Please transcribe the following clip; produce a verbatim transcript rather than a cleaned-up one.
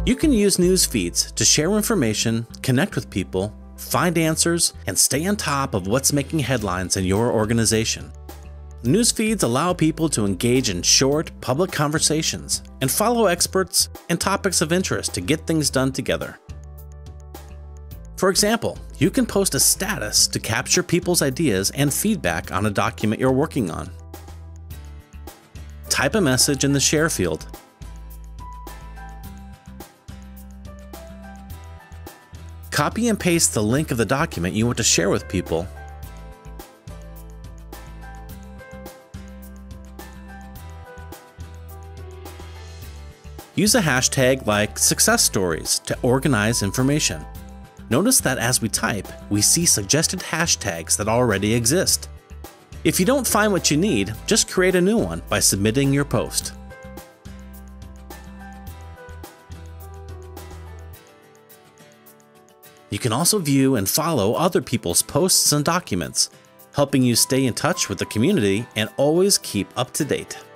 You can use news feeds to share information, connect with people, find answers, and stay on top of what's making headlines in your organization. News feeds allow people to engage in short, public conversations and follow experts and topics of interest to get things done together. For example, you can post a status to capture people's ideas and feedback on a document you're working on. Type a message in the share field. Copy and paste the link of the document you want to share with people. Use a hashtag like success stories to organize information. Notice that as we type, we see suggested hashtags that already exist. If you don't find what you need, just create a new one by submitting your post. You can also view and follow other people's posts and documents, helping you stay in touch with the community and always keep up to date.